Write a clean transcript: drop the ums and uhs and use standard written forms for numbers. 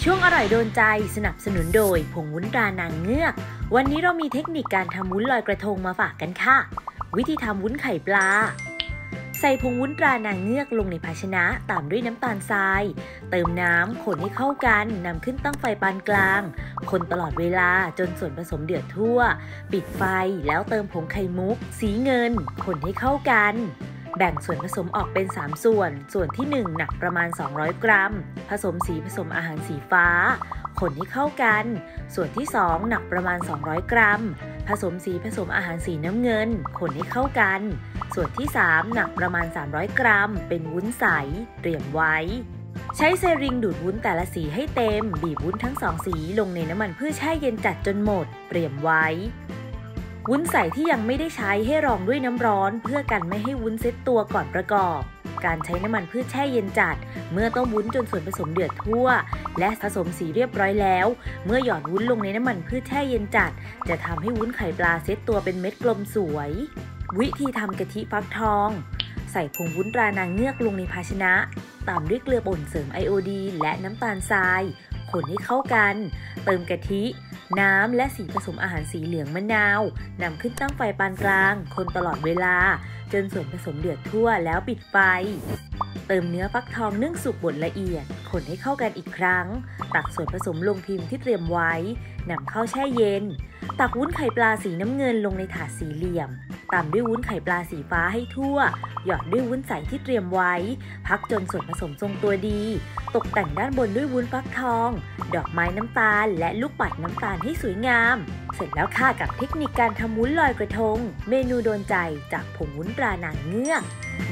ช่วงอร่อยโดนใจสนับสนุนโดยผงวุ้นตรานางเงือกวันนี้เรามีเทคนิคการทำวุ้นลอยกระทงมาฝากกันค่ะวิธีทำวุ้นไข่ปลาใส่ผงวุ้นตรานางเงือกลงในภาชนะตามด้วยน้ำตาลทรายเติมน้ำคนให้เข้ากันนำขึ้นตั้งไฟปานกลางคนตลอดเวลาจนส่วนผสมเดือดทั่วปิดไฟแล้วเติมผงไข่มุกสีเงินคนให้เข้ากันแบ่งส่วนผสมออกเป็น3ส่วนที่1หนักประมาณ200กรัมผสมสีผสมอาหารสีฟ้าคนให้เข้ากันส่วนที่2หนักประมาณ200กรัมผสมสีผสมอาหารสีน้ำเงินคนให้เข้ากันส่วนที่3หนักประมาณ300กรัมเป็นวุ้นใสเตรียมไว้ใช้เซริงดูดวุ้นแต่ละสีให้เต็มบีบวุ้นทั้ง2สีลงในน้ำมันพืชแช่เย็นจัดจนหมดเตรียมไว้วุ้นใสที่ยังไม่ได้ใช้ให้รองด้วยน้ำร้อนเพื่อกันไม่ให้วุ้นเซ็ตตัวก่อนประกอบการใช้น้ำมันพืชแช่เย็นจัดเมื่อต้มวุ้นจนส่วนผสมเดือดทั่วและผสมสีเรียบร้อยแล้วเมื่อหยอดวุ้นลงในน้ำมันพืชแช่เย็นจัดจะทำให้วุ้นไข่ปลาเซ็ตตัวเป็นเม็ดกลมสวยวิธีทำกะทิฟักทองใส่ผงวุ้นตรานางเงือกลงในภาชนะตามด้วยเกลือป่นเสริมไอโอดีนและน้ำตาลทรายคนให้เข้ากันเติมกะทิน้ำและสีผสมอาหารสีเหลืองมะนาวนำขึ้นตั้งไฟปานกลางคนตลอดเวลาจนส่วนผสมเดือดทั่วแล้วปิดไฟเติมเนื้อฟักทองนึ่งสุกบดละเอียดคนให้เข้ากันอีกครั้งตักส่วนผสมลงพิมพ์ที่เตรียมไว้นำเข้าแช่เย็นตักวุ้นไข่ปลาสีน้ำเงินลงในถาดสี่เหลี่ยมตามด้วยวุ้นไข่ปลาสีฟ้าให้ทั่วหยอดด้วยวุ้นใสที่เตรียมไว้พักจนส่วนผสมทรงตัวดีตกแต่งด้านบนด้วยวุ้นฟักทองดอกไม้น้ำตาลและลูกปัดน้ำตาลให้สวยงามเสร็จแล้วค่ะกับเทคนิคการทำวุ้นลอยกระทงเมนูโดนใจจากผงวุ้นตรานางเงือก